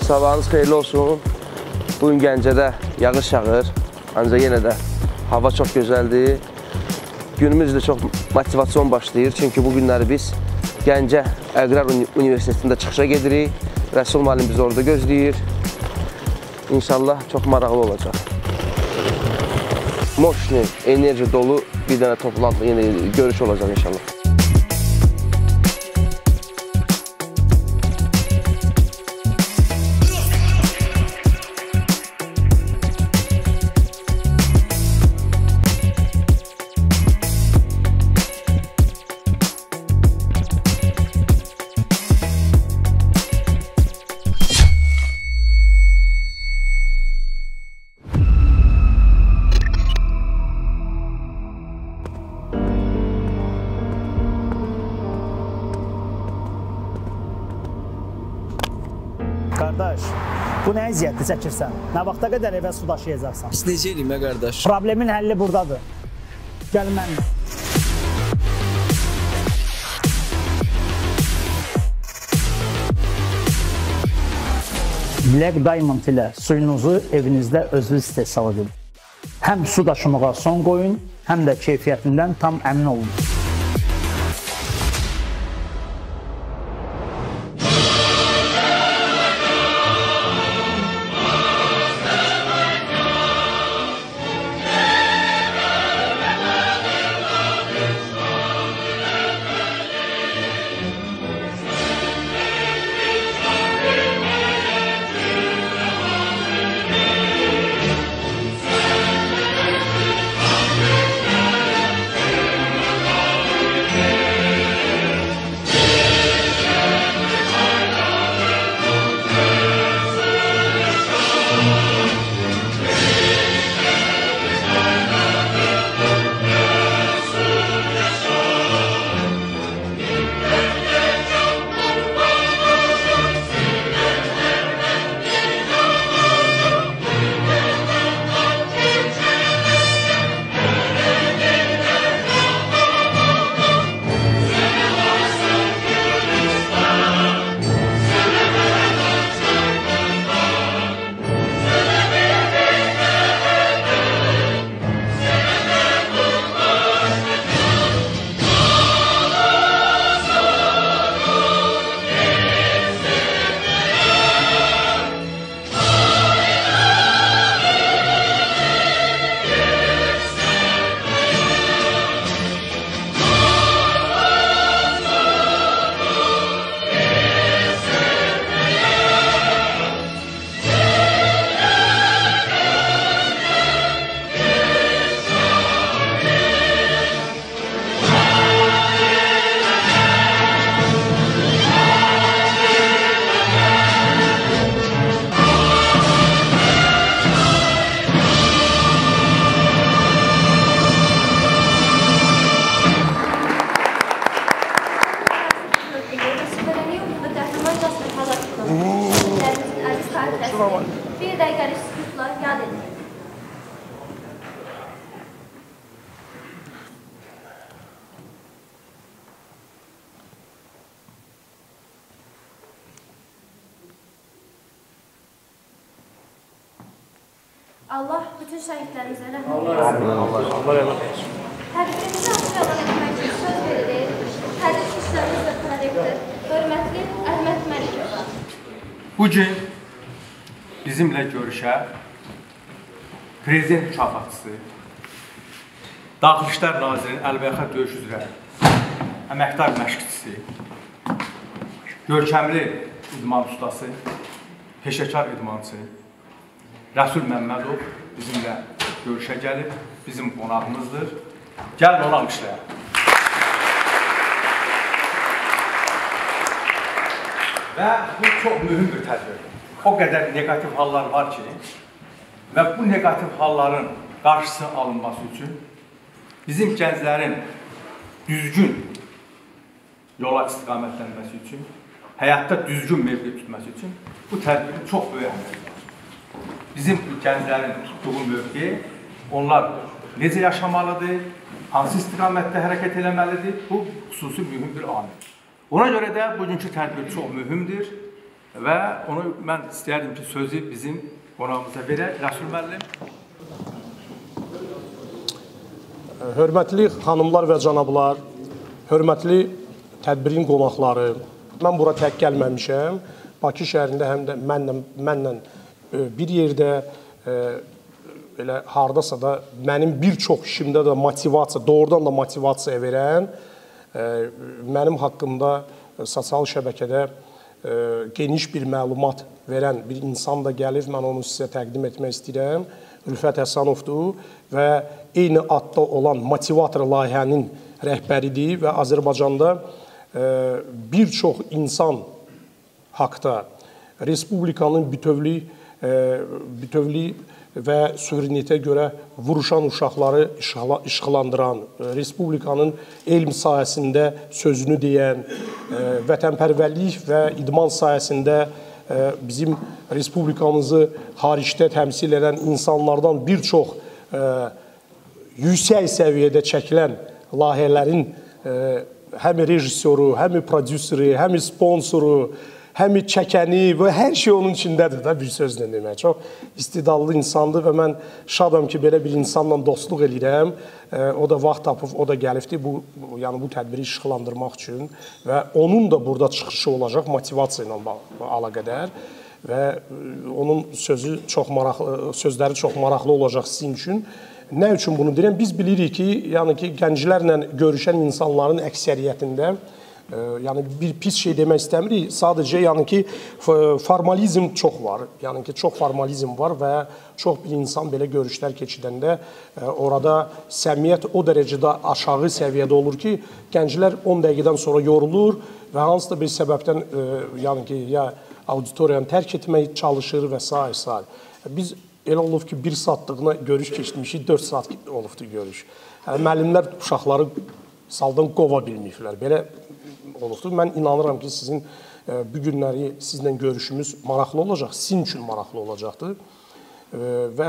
Sabahınız xeyirli olsun. Bugün Gəncədə yağış yağır, ancaq yenə də hava çox gözəldir. Günümüz də çox motivasyon başlayır, çünki bu günləri biz Gəncə Əqrar Universitetində çıxışa gedirik. Rəsul müəllim bizi orada gözləyir. İnşallah çox maraqlı olacaq. Moşni, enerji dolu bir dənə toplantı, yeni görüş olacaq inşallah. Qardaş, bu nə əziyyətli çəkirsən? Nə vaxta qədər evə su daşıyacaqsan? Biz necə eləyim, qardaş? Problemin həlli buradadır. Gəl mənlə. Black Diamond ilə suyunuzu evinizdə özünüz istehsal edin. Həm su daşımağa son qoyun, həm də keyfiyyətindən tam əmin olun. Bir dəqiqəlik sükutla yad edin. Allah bütün şəhidlərimizə rəhmət etsin. Hədifimizi aşağıdan etmək üçün söz verilir. Hədif işlərimiz və korektor, hörmətli Əhməd Məlikova. Bugün bizimlə görüşə Prezident mükafatçısı, Daxili İşlər Nazirinin əlbəyaxa döyüş üzrə əməkdar məşqçisi, görkəmli idman ustası, peşəkar idmançı Rəsul Məmmədov bizimlə görüşə gəlib, bizim qonağımızdır. Gəlin onu alqışlayaq. Və bu çox mühüm bir tədbir. O qədər negativ hallar var ki, və bu negativ halların qarşısı alınması üçün bizim gənclərin düzgün yola istiqamətlənməsi üçün, həyatda düzgün mövqe tutması üçün bu tədbirin çox böyük əhəmiyyəti var. Bizim gənclərin tutduğu mövqe, onlar necə yaşamalıdır, hansı istiqamətdə hərəkət eləməlidir, bu xüsusi mühüm bir amil. Ona görə də bugünkü tədbir çox mühümdür Və onu mən istəyərdim ki, sözü bizim qonağımıza verək. Rəsul müəllim. Hörmətli xanımlar və cənablar, hörmətli tədbirin qonaqları, mən bura tək gəlməmişəm. Bakı şəhərində həm də mənlə bir yerdə elə hardasa da mənim bir çox işimdə də motivasiya, doğrudan da motivasiya verən, mənim haqqımda sosial şəbəkədə geniş bir məlumat verən bir insan da gəlib, mən onu sizə təqdim etmək istəyirəm. Rüfət Həsənovdur və eyni adda olan motivator layihənin rəhbəridir və Azərbaycanda bir çox insan haqda Respublikanın bütövlük və suverenitə görə vuruşan uşaqları işğalandıran, Respublikanın elm sahəsində sözünü deyən, vətənpərvərlik və idman sahəsində bizim Respublikamızı xaricdə təmsil edən insanlardan bir çox yüksək səviyyədə çəkilən layihələrin həm rejissoru, həm prodüseri, həm sponsoru, həm çəkəni və hər şey onun içindədir də, bir sözlə demək. Çox istedadlı insandır və mən şadam ki, belə bir insanla dostluq edirəm. O da vaxt tapıb, o da gəlibdir bu tədbiri işıqlandırmaq üçün və onun da burada çıxışı olacaq motivasiya ilə əlaqədar və onun sözləri çox maraqlı olacaq sizin üçün. Nə üçün bunu deyirəm? Biz bilirik ki, gənclərlə görüşən insanların əksəriyyətində bir pis şey demək istəmirik. Sadəcə formalizm çox var. Çox formalizm var və çox bir insan belə görüşlər keçidəndə orada səmiyyət o dərəcədə aşağı səviyyədə olur ki, gənclər 10 dəqiqədən sonra yorulur və hansısa bir səbəbdən ya auditoriyanı tərk etmək çalışır və s. Biz elə olub ki, 1 saatlığına görüş keçmişik, 4 saat olubdur görüş. Müəllimlər uşaqları saldan qova bilməyiblər. Belə olubdur. Mən inanıram ki, sizin bu günləri sizlə görüşümüz maraqlı olacaq, sizin üçün maraqlı olacaqdır. Və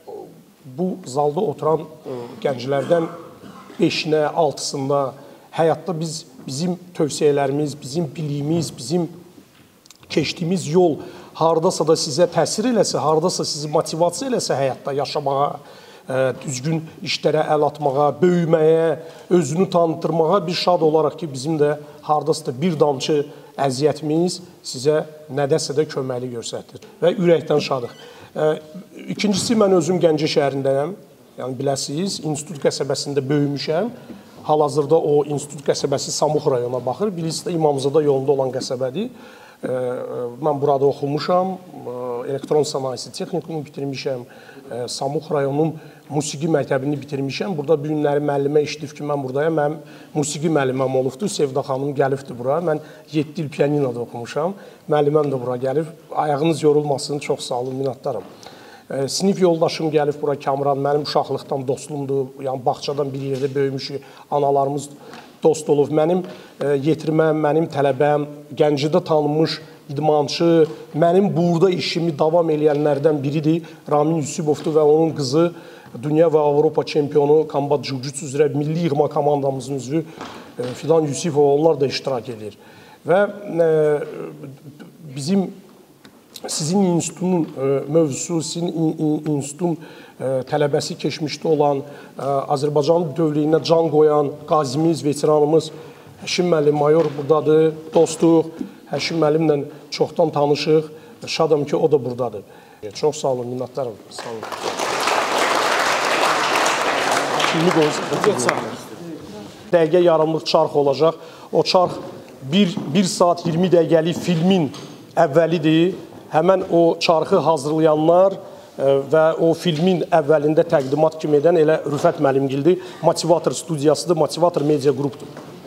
bu zalda oturan gənclərdən 5-nə, 6-sında həyatda bizim tövsiyələrimiz, bizim biliyimiz, bizim keçdiyimiz yol hardasa da sizə təsir eləsə, hardasa sizi motivasiya eləsə həyatda yaşamağa, düzgün işlərə əl atmağa, böyüməyə, özünü tanıtırmağa bir şad olaraq ki, bizim də hardasa da bir damcı əziyyətimiz sizə nədəsə də köməkli göstərir və ürəkdən şadıq. İkincisi, mən özüm Gəncə şəhərindəyəm, biləsiniz, İnstitut qəsəbəsində böyümüşəm. Hal-hazırda o İnstitut qəsəbəsi Samux rayonuna baxır, birisi də İmamzadə yolunda olan qəsəbədir. Mən burada oxumuşam, elektron sənayesi texnikumu bitirmişəm, Samux rayonunun musiqi məktəbini bitirmişəm. Burada bu günləri müəllimə eşidib ki, mən buradayam, mənim musiqi müəlliməm olubdur, Sevda xanım gəlibdir bura. Mən 7 il pianinoda oxumuşam, müəlliməm də bura gəlib. Ayağınız yorulmasın, çox sağ olun, minnətdaram. Sinif yoldaşım gəlib bura, Kamran, mənim uşaqlıqdan dostluğumdur, bağçadan bir yerdə böyümüşük, analarımız dost olub. Mənim yetirməm, mənim tələbəm, Gəncədə tanınmış idmançı, mənim burada işimi davam eləyənlərdən biridir. Ramin Yusubovdur və onun qızı dünya və Avropa çempionu kombat jiu-jitsu üzrə milli yığma komandamızın üzvü Fidan Yusifova, onlar da iştirak edir. Və sizin institutun mövzusu, sizin institutun tələbəsi keçmişdə olan, Azərbaycan bütövlüyünə can qoyan qazimiz, veteranımız Həşim müəllim mayor buradadır, dostuq. Həşim müəllimlə çoxdan tanışıq. Şadam ki, o da buradadır. Çox sağ olun, minnətdarım. Sağ olun. Dəqiqə yarımlıq çarx olacaq. O çarx 1 saat 20 dəqiqəlik filmin əvvəlidir. Həmən o çarxı hazırlayanlar və o filmin əvvəlində təqdimat kimi edən elə Rüfət müəllimgildir. Motivator studiyasıdır, Motivator media qrupdur.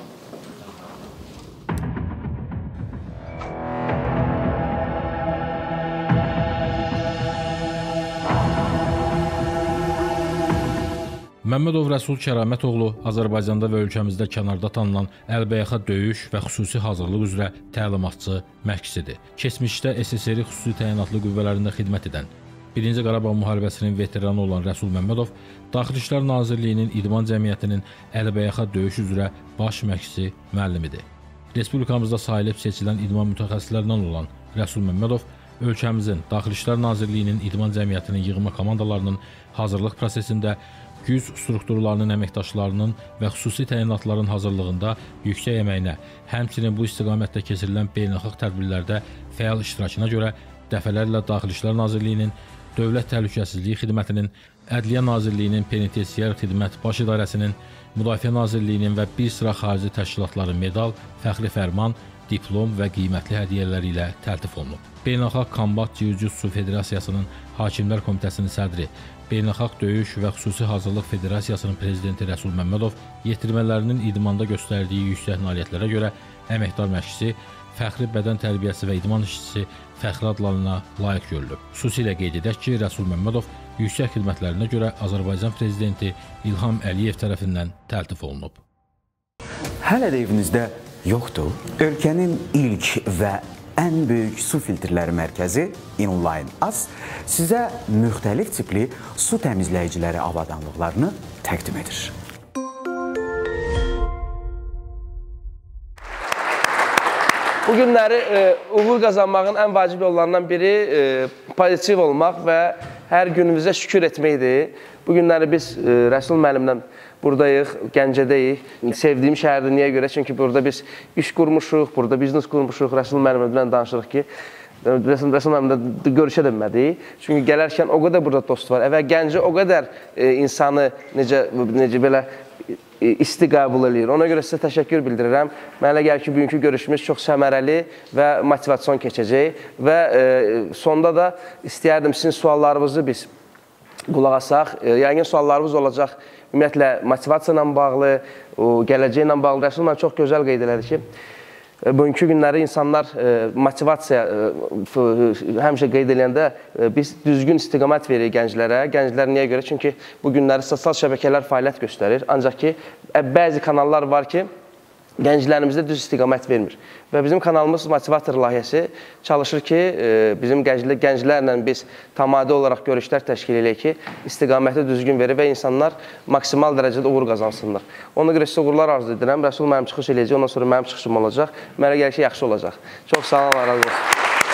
Məmmədov Rəsul Kəramətoğlu Azərbaycanda və ölkəmizdə kənarda tanınan əlbəyaxa döyüş və xüsusi hazırlıq üzrə təlimatçı, məşqçidir. Keçmişdə SSR xüsusi təyinatlı qüvvələrində xidmət edən, 1-ci Qarabağ müharibəsinin veteranı olan Rəsul Məmmədov Daxili İşlər Nazirliyinin İdman Cəmiyyətinin əlbəyaxa döyüş üzrə baş məşqçi müəllimidir. Respublikamızda sayılıb seçilən idman mütəxəssislərindən olan Rəsul Məmmədov ölkəmizin Daxili İşlər Nazirliyinin İdman Cəmiyyətinin yığma komandalarının hazırlıq prosesində güc strukturlarının əməkdaşlarının və xüsusi təyinatların hazırlığında yüksək əməyinə, həmçinin bu istiqamətdə keçirilən beynəlxalq tədbirlərdə fəal iştirakına görə dəfələrlə Daxili İşlər Nazirliyinin, Dövlət Təhlükəsizliyi Xidmətinin, Ədliyyə Nazirliyinin Penitensiar Xidmət Baş İdarəsinin, Müdafiə Nazirliyinin və bir sıra xarici təşkilatların medal, fəxri fərman, diplom və qiymətli hədiyyələri ilə təltif olunub. Beynəlxalq Kombat Jiu-Jitsu Federasiyasının Hakimlər Komitəsinin sədri, Beynəlxalq Döyüş və Xüsusi Hazırlıq Federasiyasının prezidenti Rəsul Məmmədov yetirmələrinin idmanda göstərdiyi yüksək nailiyyətlərə görə əməkdar məşqçisi, fəxri bədən tərbiyəsi və idman işçisi fəxri adlarına layiq görülüb. Xüsusilə qeyd edək ki, Rəsul Məmmədov yüksək xidmətlərinə görə Azərbaycan Prezidenti İlham Əliyev tərəfindən təltif olunub. Hələ də evinizdə yoxdur. Ölkənin ilk və ən böyük su filtrləri mərkəzi InLine AS sizə müxtəlif tipli su təmizləyiciləri avadanlıqlarını təqdim edir. Bu günləri uğur qazanmağın ən vacib yollarından biri pozitiv olmaq və hər günümüzə şükür etməkdir. Bu günləri biz Rəsul müəllimlə buradayıq, Gəncədəyik. Sevdiyim şəhərdir, niyə görə? Çünki burada biz iş qurmuşuq, burada biznes qurmuşuq. Rəsul müəllimlə danışırıq ki, Rəsul müəllimlə görüşə bilmədik. Çünki gələrkən o qədər burada dost var. Və Gəncə o qədər insanı necə belə isti qəbul edir. Ona görə sizə təşəkkür bildirirəm. Mənə gəlir ki, bugünkü görüşümüz çox səmərəli və motivasyon keçəcək. Və sonda da istəyərdim sizin suallarınızı biz qulaq asaq. Yəqin suallarımız olacaq ümumiyyətlə motivasiya ilə bağlı, gələcəklə bağlı. Rəsul mən çox gözəl qeyd elədi ki, bugünkü günləri insanlar motivasiya həmişə qeyd edəndə biz düzgün istiqamət veririk gənclərə. Gənclər niyə görə? Çünki bu günləri sosial şəbəkələr fəaliyyət göstərir. Ancaq ki, bəzi kanallar var ki, gənclərimizdə düz istiqamət vermir. Və bizim kanalımız Motivator layihəsi çalışır ki, bizim gənclərlə biz tamadi olaraq görüşlər təşkil edək ki, istiqaməti düzgün verir və insanlar maksimal dərəcədə uğur qazansınlar. Ona görə sizə uğurlar arzu edirəm. Rəsul mənim çıxış eləyəcək, ondan sonra mənim çıxışım olacaq. Mənə gəlir ki, yaxşı olacaq. Çox sağ olun, razı olsun.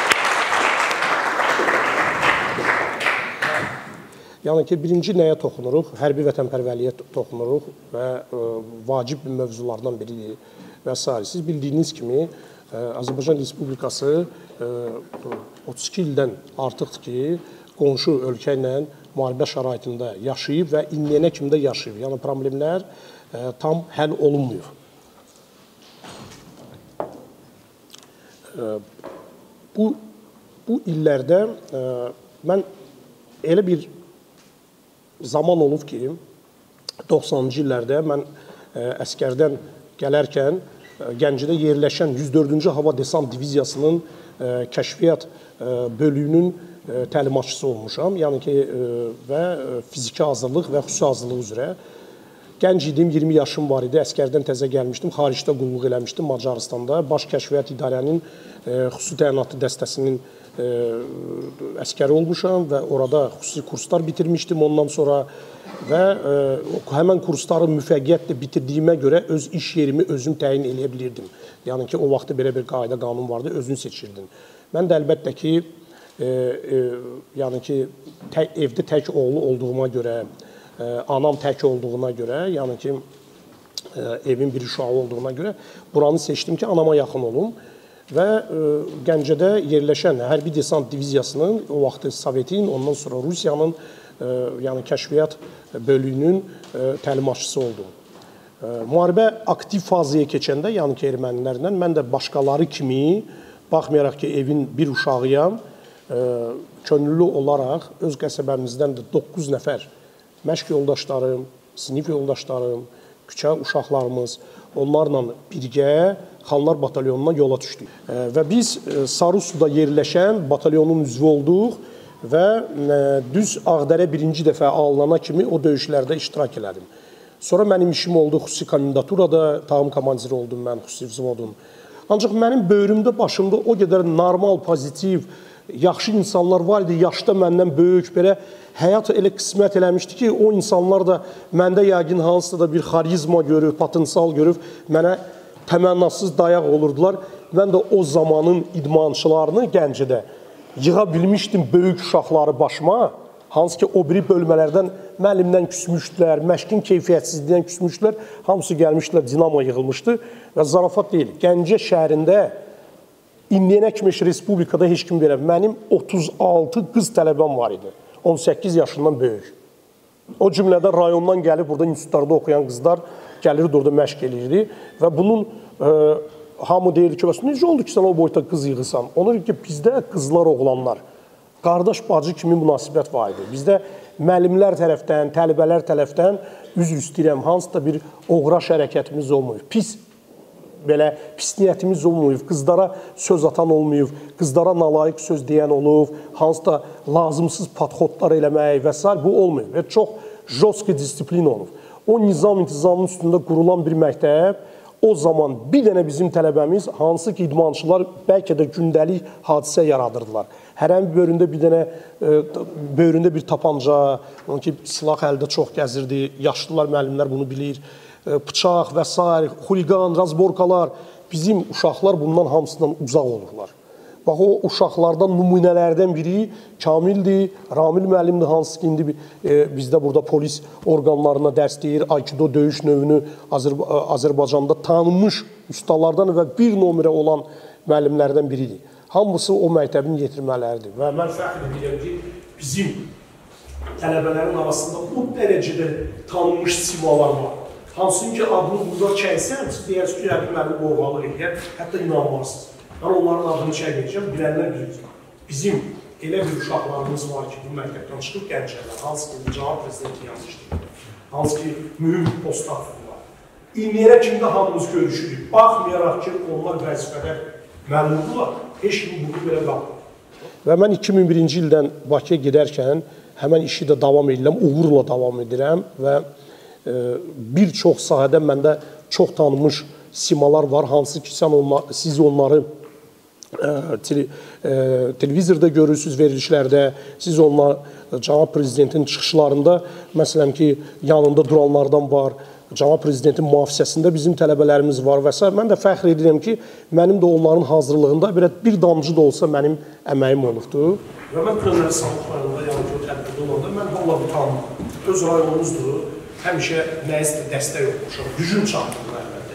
Yəni ki, birinci nəyə toxunuruq? Hərbi vətənpərvərliyə toxunuruq və vacib mövzulardan biridir və s. Siz bildiyiniz kimi, Azərbaycan Respublikası 32 ildən artıqdır ki, qonşu ölkə ilə müharibə şəraitində yaşayıb və indiyənə kimi də yaşayıb. Yəni, problemlər tam həll olunmuyor. Bu illərdə mən elə bir zaman olub ki, 90-cı illərdə mən əskərdən gələrkən Gəncədə yerləşən 104-cü Hava Desant Diviziyasının kəşfiyyat bölüyünün təlimatçısı olmuşam. Yəni ki, və fiziki hazırlıq və xüsusi hazırlıq üzrə. Gənc idim, 20 yaşım var idi, əskərdən təzə gəlmişdim, xaricdə qulluq eləmişdim Macaristanda. Baş Kəşfiyyat İdarənin xüsusi təyinatlı dəstəsinin əskəri olmuşam və orada xüsusi kurslar bitirmişdim ondan sonra və həmən kursları müvəffəqiyyətlə bitirdiyimə görə öz iş yerimi özüm təyin eləyə bilirdim. Yəni ki, o vaxtda belə bir qayda qanun vardı, özün seçirdin. Mən də əlbəttə ki, yəni ki, evdə tək oğlu olduğuma görə, anam tək olduğuna görə, yəni ki, evin bir uşağı olduğuna görə buranı seçdim ki, anama yaxın olum. Və Gəncədə yerləşən Hərbi Desant Diviziyasının, o vaxtı Sovetin, ondan sonra Rusiyanın yəni kəşfiyyat bölüyünün təlimatçısı oldum. Müharibə aktiv fazaya keçəndə, yəni ki, ermənilərlə, mən də başqaları kimi, baxmayaraq ki, evin bir uşağıyam, könüllü olaraq öz qəsəbəmizdən də 9 nəfər məşq yoldaşlarım, sinif yoldaşlarım, küçə uşaqlarımız, onlarla birgə Xanlar Batalyonuna yola düşdük. Və biz Sarısuda yerləşən batalyonun üzvü olduq və düz Ağdərə birinci dəfə alınana kimi o döyüşlərdə iştirak elədim. Sonra mənim işim oldu xüsusi komendaturada, tağım komandiri oldum mən, xüsusi vзводun. Ancaq mənim böyrümdə, başımda o qədər normal, pozitiv, yaxşı insanlar var idi, yaşda məndən böyük, belə həyat elə qismət eləmişdi ki, o insanlar da məndə yəqin hansısa da bir xarizma görüb, potensial görüb, mənə təmənnasız dayaq olurdular. mən də o zamanın idmançılarını Gəncədə yığa bilmişdim böyük uşaqları başıma. Hansı ki, o biri bölmələrdən müəllimdən küsmüşdülər, məşqin keyfiyyətsizliyindən küsmüşdülər. Hamısı gəlmişdilər, Dinamo yığılmışdı və zarafat deyil. Gəncə şəhərində indiyənə kimi respublikada heç kim verəm. Mənim 36 qız tələbəm var idi, 18 yaşından böyük. O cümlədən rayondan gəlib burada institutlarda oxuyan qızlar gəlirdi, orada məşq eləyirdi və bunun hamı deyirdi ki, necə oldu ki, sən o boyda qız yığırsan? Ona ki, bizdə qızlar, oğlanlar, qardaş, bacı kimi münasibət var idi. Bizdə müəllimlər tərəfdən, tələbələr tərəfdən üzr istəyirəm, hansısa bir oğraş hərəkətimiz olmuyor. Pis, belə pis niyyətimiz olmuyor. Qızlara söz atan olmuyor, qızlara nalayiq söz deyən olub, hansısa lazımsız padxodlar eləmək və s. bu olmuyor. Və çox jostki disiplin olub. O nizam-intizamın üstündə qurulan bir məktəb, o zaman bir dənə bizim tələbəmiz, hansı ki, idmançılar bəlkə də gündəlik hadisə yaradırdılar. Hərənin böyründə bir dənə, böyründə bir tapanca, onun ki, silah əldə çox gəzirdi, yaşlılar, müəllimlər bunu bilir, bıçaq və s. xuliqan, razborkalar, bizim uşaqlar bundan hamısından uzaq olurlar. Bax, o uşaqlardan nümunələrdən biri Kamildir, Ramil müəllimdir, hansı ki, indi bizdə burada polis orqanlarına dərs deyir, Aikido döyüş növünü Azərbaycanda tanınmış ustalardan və bir nömrə olan müəllimlərdən biridir. Hamısı o məktəbin yetirmələridir. Və mən fəxr edirəm ki, bizim tələbələrin arasında o dərəcədə tanınmış simalar var. Hansın ki, adını burada çəksən, siz deyərsiniz ki, mənim qorğalıq edir, hətta inanmarsınız. Mən onların adını çəkməyəcəm, bilənlər bilir. Bizim elə bir uşaqlarımız var ki, bu məktəbdən çıxıb Gəncələr, hansı ki, cavab prezidenti yazmışdır, hansı ki, mühüm postlar tuturlar. İndiyənə kimdə hamımız görüşürük, baxmayaraq ki, onlar vəzifədə məmnundular, heç kim bunu belə qalmır. Və mən 2001-ci ildən Bakıya gedərkən həmən işi də davam edirəm, uğurla davam edirəm və bir çox sahədə məndə çox tanınmış simalar var, hansı ki, siz onları televizorda görürsünüz, verilişlərdə, siz onlar cənab prezidentin çıxışlarında, məsələn ki, yanında duranlardan var, cənab prezidentin mühafizəsində bizim tələbələrimiz var və s. Mən də fəxr edirəm ki, mənim də onların hazırlığında bir damcı da olsa mənim əməyim olubdur. Və mən Pönəri Sağlıq rayonunda, yəni ki, o tədbirdə olanda, mən valla bu tanımam. Öz rayonumuzdur, həmişə nəyisə dəstək olmuşam, gücüm çatdım əlbəttə.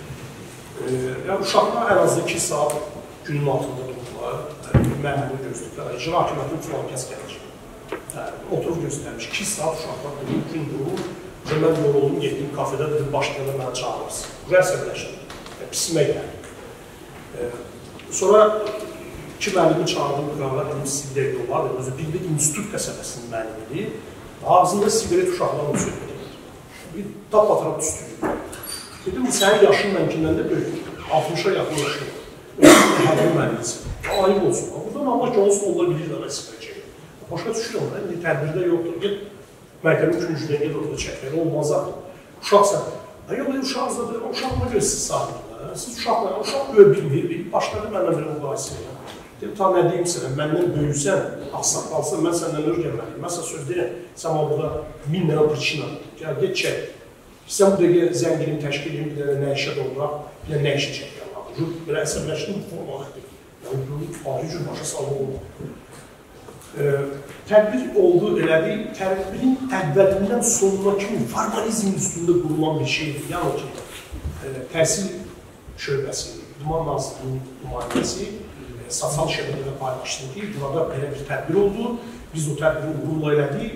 Yəni, uşaqlar ən azı 2 saat günün altında durdular, məmnun gözlüklər, icra hakimiyyətin filan kəs gəlir. Oturub göstərmiş, 2 saat uşaqlar durur, gün durur, mən yoruldum, getdim kafedə, dedim, başlayanda mənə çağırırsın. Rəsəbləşdim, pisimə gəldim. Sonra 2 müəllimi çağırdım qırağa, dedim, siqaret olar, özü bir də institut qəsəbəsinin müəllimidir, ağzında siqaret uşaqlarla söhbət edir. Bir tap-ataraq tüstürür. Dedim, sənin yaşın mənkindən də böyük, 60-a yaxın yaşın. Hərbi müəllimisin. Ayıb olsun. Buradan Allah olsun, onlar bilir də vəzifə. Başqa düşürəm, indi tədbirdə yoxdur. Get, məktəbin küncüdən get orada çəkləri, olmazaq. Uşaqsan. Yox, uşaqsınız, uşaqla görə siz sahibdir. Siz uşaqla, uşaq öyle bilmir, başladı məndən belə müqayisə edir. Dedim, ta nə deyim sənə, məndən böyüksən, axsaq qalsan, mən səndən öyrənməliyim. Mən sənə söz deyirəm, sən burada 1000 dənə prişina, gəl, get çək. Sən bu dəqiqə zəngilini təşkil edin, bir dənə nə işə dolduraq, bir dənə nə işə çək. Belə əsəbləşdim, formalıqdır. Yəni, ayrı cür başa salma olmadı. Tədbir oldu, elədi, tədbirin əvvəlindən sonuna kimi formalizmin üstündə qurulan bir şeydir. Yəni ki, təhsil şöbəsi, İdman Nazirliyinin nümayəndəsi, sosial şəbəkədə paylaşdı ki, burada belə bir tədbir oldu, biz o tədbiri uğurla elədik,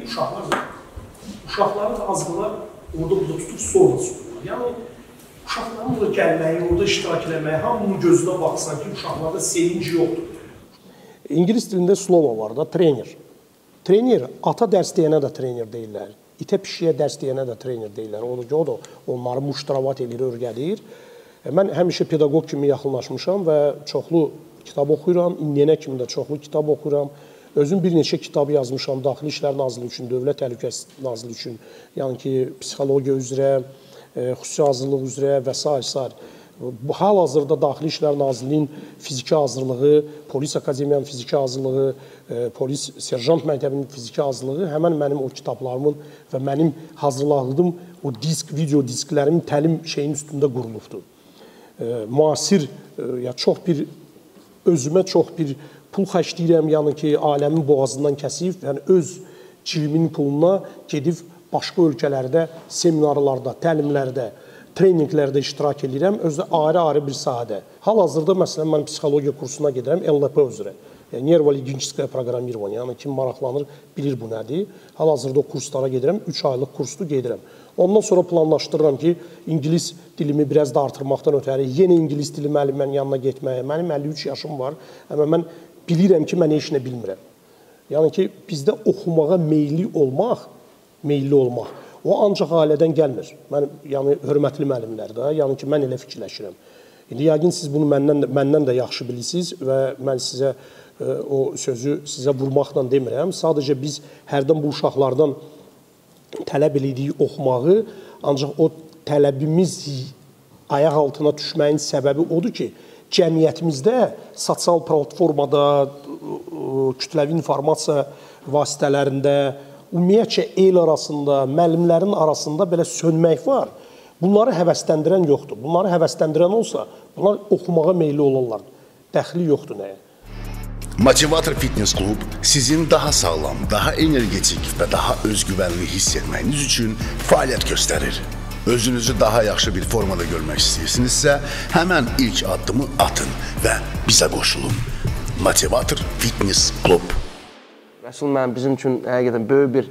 uşaqların azlılar orada tutub sorma sorular. Yəni, uşaqların orada gəlməyi, orada iştirak eləməyi, hamının gözünə baxsan ki, uşaqlarda sevinci yoxdur. İngilis dilində slova var da, trener. Trener, ata dərs deyənə də trener deyirlər. İtə pişiyə dərs deyənə də trener deyirlər. O da onları muştravat edir, örgədir. Mən həmişə pedaqoq kimi yaxınlaşmışam və çoxlu kitab oxuyuram, indiyənə kimi də çoxlu kitab oxuyuram. Özüm bir neçə kitab yazmışam, Daxili İşlər Nazirliyi üçün, Dövlət Təhlükəsizlik Nazirliyi üçün, yəni ki, psixologiya üzrə, xüsusi hazırlıq üzrə və s. Hal-hazırda Daxili İşlər Nazirliyinin fiziki hazırlığı, Polis Akademiyanın fiziki hazırlığı, Polis Serjant Məktəbinin fiziki hazırlığı həmən mənim o kitablarımın və mənim hazırladığım o video disklərimin təlim şeyin üstündə qurulubdur. müasir, ya çox bir özümə çox bir pul xərcləyirəm, yəni ki, aləmin boğazından kəsib, yəni öz cibinin puluna gedib başqa ölkələrdə, seminarlarda, təlimlərdə, treninqlərdə iştirak edirəm, özü ayrı-ayrı bir sahədə. Hal-hazırda məsələn mən psixologiya kursuna gedirəm NLP üzrə. Yəni nervo-linguistika proqramирование, yəni kim maraqlanır, bilir bu nədir. Hal-hazırda o kurslara gedirəm, 3 aylıq kursdur gedirəm. Ondan sonra planlaşdırıram ki, ingilis dilimi biraz da artırmaqdan ötəri, yenə ingilis dili müəlliminin yanına getməyə. Mənim 53 yaşım var, amma mən bilirəm ki, mən heç nə bilmirəm. Yəni ki, bizdə oxumağa meyilli olmaq, o ancaq ailədən gəlmir. Mən, yəni, hörmətli müəllimlər də, yəni ki, mən elə fikirləşirəm. İndi yəqin siz bunu məndən də yaxşı bilirsiniz və mən sizə o sözü sizə vurmaqla demirəm. Sadəcə biz hərdən bu uşaqlardan tələb elədiyi oxumağı, ancaq o tələbimiz ayaq altına düşməyin səbəbi odur ki, cəmiyyətimizdə sosial platformada, kütləvi informasiya vasitələrində, ümumiyyətcə el arasında, müəllimlərin arasında belə sönmək var. Bunları həvəsləndirən yoxdur. Bunları həvəsləndirən olsa, bunlar oxumağa meyilli olurlar. Dəxli yoxdur nəyə. Motivator Fitness Klub sizin daha sağlam, daha energetik və daha özgüvənli hiss etməyiniz üçün fəaliyyət göstərir. Özünüzü daha yaxşı bir formada görmək istəyirsinizsə, həmən ilk addımı atın və bizə qoşulun. Motivator Fitness Klub. Rəsul mənim bizim üçün həqiqətən böyük bir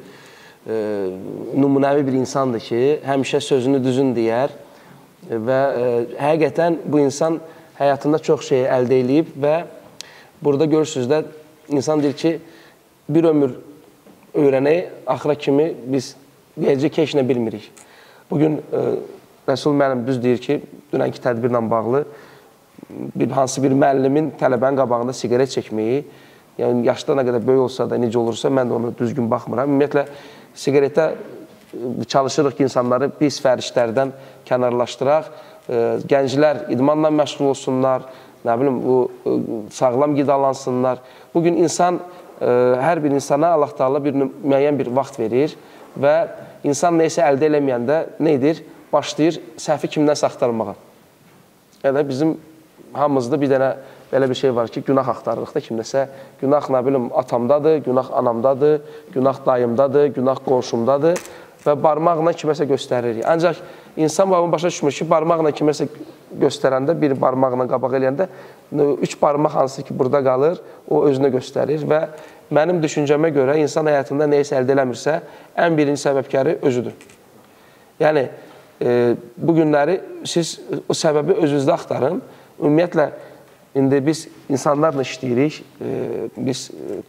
nümunəvi bir insandır ki, həmişə sözünü düzün deyər və həqiqətən bu insan həyatında çox şey əldə edib və burada görürsünüz də insan deyir ki, bir ömür öyrənək, axıra kimi biz deyəcək ki, heç nə bilmirik. Bugün Rəsul müəllim düz deyir ki, dünənki tədbirlə bağlı hansı bir müəllimin tələbənin qabağında siqaret çəkməyi, yəni yaşda nə qədər böyük olsa da, necə olursa, mən də ona düzgün baxmıram. Ümumiyyətlə, siqaretə çalışırıq ki, insanları pis fərişlərdən kənarlaşdıraq, gənclər idmanla məşğul olsunlar, nə bilim, sağlam qidalansınlar. Bugün insan, hər bir insana Allah Taala bir müəyyən bir vaxt verir və insan neysə əldə eləməyəndə nə edir? Başlayır səhvi kimdən axtarmağa. Yəni, bizim hamımızda bir dənə belə bir şey var ki, günah axtarırıq da kimdəsə. Günah, nə bilim, atamdadır, günah anamdadır, günah dayımdadır, günah qonşumdadır və barmaqla kiməsə göstəririk. Ancaq insan başa düşmür ki, barmaqla kiməsə göstərəndə, bir barmaqla qabaq eləyəndə, 3 barmaq hansı ki, burada qalır, o özünə göstərir və mənim düşüncəmə görə insan həyatında neysə əldə eləmirsə, ən birinci səbəbkarı özüdür. Yəni, bu günləri siz o səbəbi özünüzdə axtarın. Ümumiyyətlə, indi biz insanlarla işləyirik, biz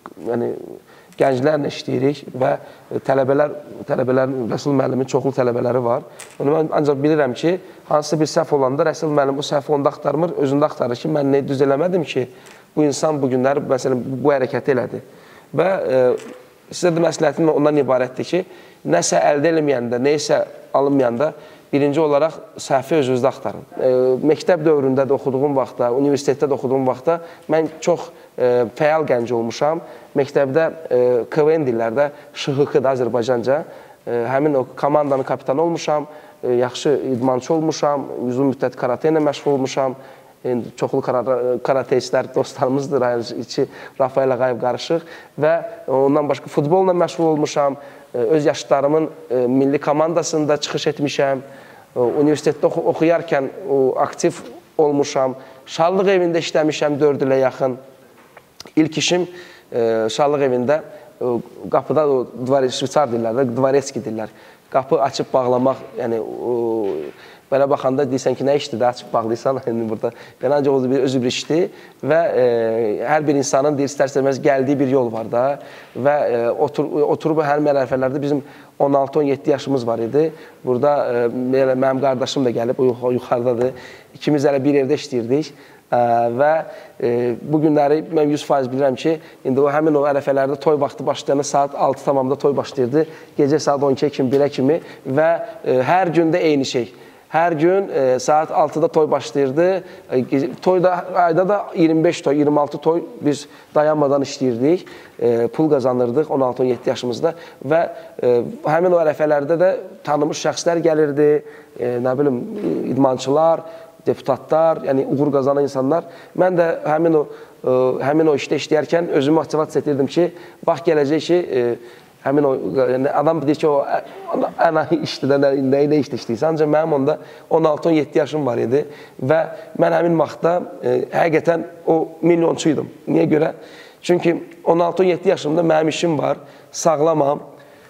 gənclərlə işləyirik və tələbələrin, Rəsul müəllimin çoxlu tələbələri var. Mən ancaq bilirəm ki, hansısa bir səhv olanda Rəsul müəllim bu səhvi onda axtarmır, özündə axtarır ki, mən nə düz eləmədim ki, bu insan bu günləri, məsələn, bu hərəkəti elədi. Və sizə də məsləhətim ondan ibarətdir ki, nəsə əldə eləməyəndə, neysə alınmayanda, birinci olaraq səhvi özünüzdə axtarın. Məktəb dövründə də oxuduğum vaxtda, universitetdə də oxuduğum vaxtda mən çox fəal gənc olmuşam. Məktəbdə KVN dillərdə ŞХK-da Azərbaycanca həmin o komandanın kapitanı olmuşam, yaxşı idmançı olmuşam, uzun müddət karate ilə məşğul olmuşam. Çoxlu karateistlər dostlarımızdır, içi Rafael Ağayev qarışıq və ondan başqa futbolla məşğul olmuşam. Öz yaşlarımın milli komandasında çıxış etmişəm. Universitetdə oxuyarkən aktiv olmuşam. Şallıq evində işləmişəm 4 ilə yaxın. İlk işim Şallıq evində qapıda şvitsar dillərdə, dvaretski dillər. Qapı açıb bağlamaq, yəni belə baxanda deyirsən ki, nə işdir də açıb bağlayırsan burada. Yəni, ancaq o özü bir işdir və hər bir insanın istər-istəməz gəldiyi bir yol var da və oturub hər mərhələlərdə bizim 16-17 yaşımız var idi. Burada mənim qardaşım da gəlib, o yuxarıdadır. İkimiz hələ bir yerdə işləyirdik və bu günləri mən 100% bilirəm ki, indi həmin o ərəfələrdə toy vaxtı başlayanda saat 6 tamamda toy başlayırdı, gecə saat 12-yə kimi, 1-ə kimi və hər gündə eyni şey. Hər gün saat 6-da toy başlayırdı. Toyda, ayda da 25 toy, 26 toy biz dayanmadan işləyirdik. Pul qazanırdıq 16-17 yaşımızda və həmin o ərəfələrdə də tanınmış şəxslər gəlirdi, nə bilim, idmançılar, deputatlar, yəni uğur qazanan insanlar. Mən də həmin o işdə işləyərkən özümü motivasiya edirdim ki, bax gələcək ki, həmin o adam deyir ki, o ana işdə də nə işdə işləyirsən. Ancaq mənim onda 16-17 yaşım var idi və mən həmin vaxtda həqiqətən o milyonçuydum. Niyə görə? Çünki 16-17 yaşımda mənim işim var, sağlamam,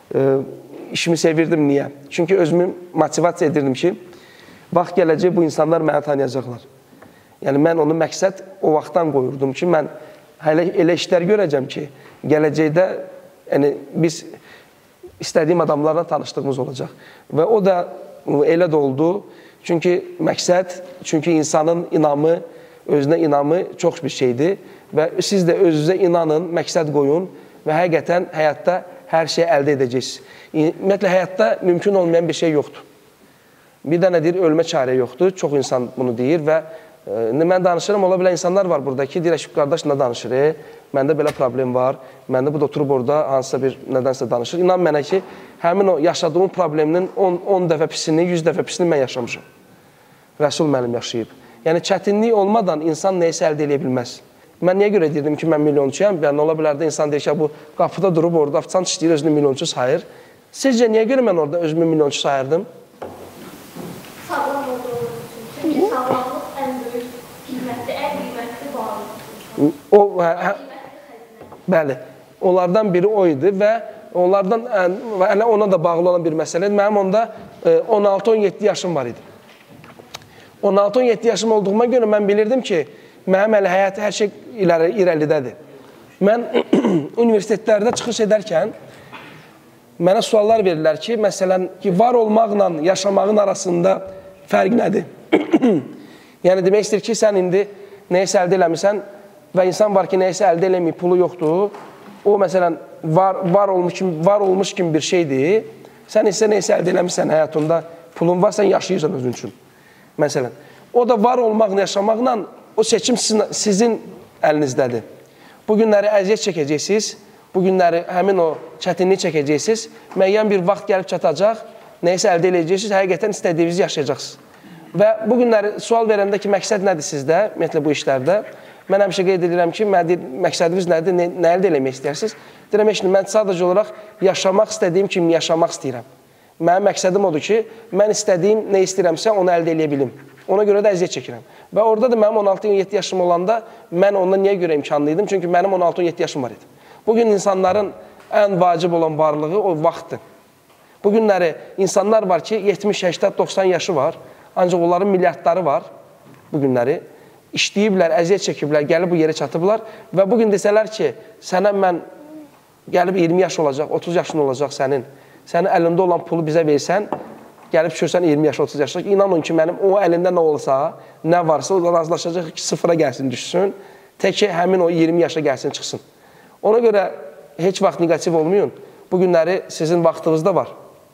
işimi sevirdim. Niyə? Çünki özümü motivasiya edirdim ki, bax gələcək bu insanlar məni tanıyacaqlar. Yəni mən onu məqsəd o vaxtdan qoyurdum ki, mən elə işlər görəcəm ki, gələcəkdə biz istədiyim adamlarla tanışdığımız olacaq. Və o da elə də oldu. Çünki məqsəd, çünki insanın inamı, özünə inamı çox bir şeydir. Və siz də özünüzə inanın, məqsəd qoyun və həqiqətən həyatda hər şeyi əldə edəcəksiniz. Ümumiyyətlə, həyatda mümkün olmayan bir şey yoxdur. Bir dənə deyir, ölmə çarə yoxdur. Çox insan bunu deyir və mən danışırım, ola bilən insanlar var burada ki, deyir, qardaş nə danışır, məndə belə problem var, məndə bu da oturub orada hansısa bir nədənsə danışır. İnan mənə ki, həmin o yaşadığım probleminin 10 dəfə pisini, 100 dəfə pisini mən yaşamışım. Rəsul mənim yaşayıb. Yəni, çətinlik olmadan insan neysə əldə edə bilməz. Mən niyə görə deyirdim ki, mən milyonçuyam? Yəni, ola bilər də insan deyir ki, bu qapıda durub orada afisant işləyir, özünü milyonçu sayır. Sizcə, niyə görə mən orada özümü milyonçu sayırdım? Sağlam olduğumuz üçün. Çünki sağlamlıq ən böyük qiymətli, ən qiymətli varlıqdır. Bəli, onlardan biri o idi və ona da bağlı olan bir məsələ. Mənim onda 16-17 yaşım var idi. 16-17 yaşım olduğuma görə mən bilirdim ki, mənim hələ həyatı hər şey irəlidədir. Mən universitetlərdə çıxış edərkən mənə suallar verirlər ki, məsələn, var olmaqla yaşamağın arasında fərq nədir? Yəni, demək istəyir ki, sən indi neysə əldə eləmirsən və insan var ki, neysə əldə eləməyib, pulu yoxdur. O, məsələn, var olmuş kimi bir şeydir. Sən isə neysə əldə eləmirsən həyatında, pulun var, sən yaşayırsan özün üçün. Məsələn, o da var olmaqla, yaşamaqla o seçim sizin əlinizdədir. Bu günləri əziyyət çəkəcəksiniz, bu günləri həmin o çətinlik çəkəcəksiniz, müəyyən bir vaxt gəlib çatacaq, neysə əldə edəcəksiniz, həqiqətən istədiyinizi yaşayacaqsınız. Və bu günləri sual verəndə ki, məqsəd nədir sizdə, ümumiyyətlə bu işlərdə? Mən həmişə qeyd edirəm ki, məqsədiniz nədir, nə əldə eləmək istəyirsiniz? Deyirəm, mən sadəcə olaraq yaşamaq istədiyim kimi yaşamaq istəyirəm. Mənim məqsədim odur ki, mən istədiyim, nə istəyirəmsə, onu əldə eləyə bilim. Ona görə də əziyyət çəkirəm. Və orada da mənim 16-17 yaşım olanda mən ondan niyə görə imkanlıydım? Çünki mənim 16-17 yaşım var idi. Bugün insanların ən vacib olan varlığı o vaxtdır. Bu günləri insanlar var ki, 70, 80, 90 yaşı var, ancaq onların milyardları var bu günləri. İşləyiblər, əziyyət çəkiblər, gəlib bu yerə çatıblar və bugün desələr ki, sənə mən gəlib 20 yaş olacaq, 30 yaşın olacaq sənin əlində olan pulu bizə versən, gəlib düşürsən 20 yaş, 30 yaşlı, inanın ki, mənim o əlində nə olsa, nə varsa, o da razılaşacaq ki, sıfıra gəlsin, düşsün, tək ki, həmin o 20 yaşa gəlsin, çıxsın. Ona görə heç vaxt negativ olmayın. Bu günləri sizin vaxtınızda var.